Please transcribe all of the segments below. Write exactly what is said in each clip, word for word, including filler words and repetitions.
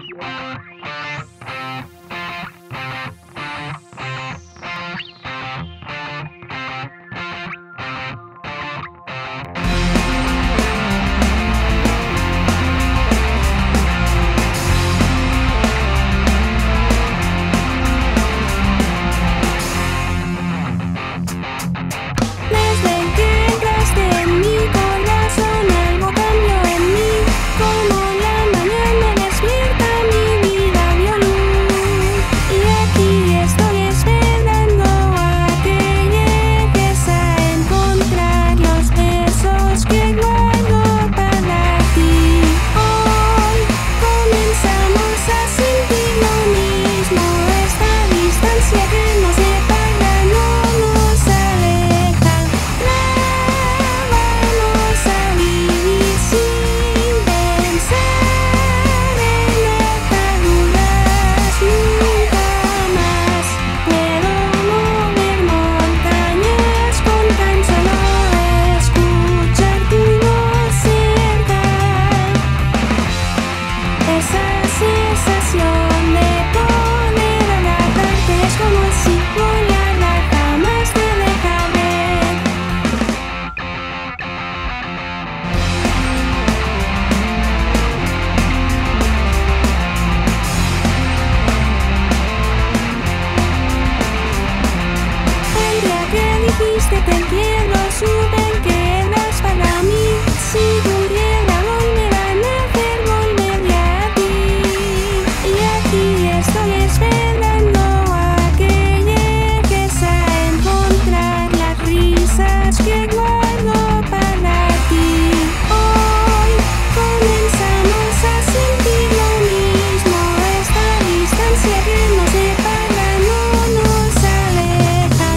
Te entiendo, supe que eras para mí. Si pudiera volver a nacer, volvería a ti. Y aquí estoy esperando a que llegues a encontrar las risas que guardo para ti. Hoy comenzamos a sentir lo mismo. Esta distancia que nos separa no nos aleja.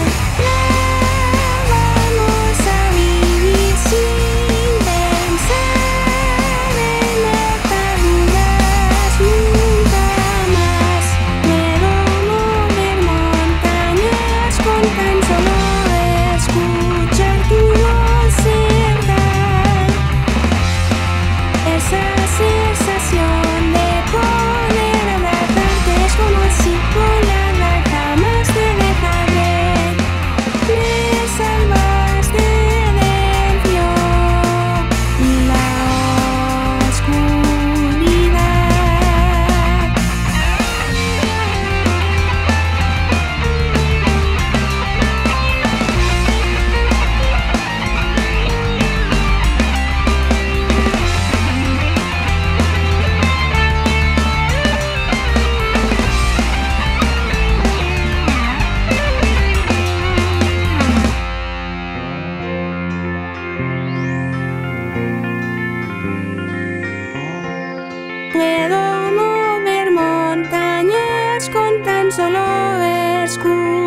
Puedo mover montañas con tan solo escuchar.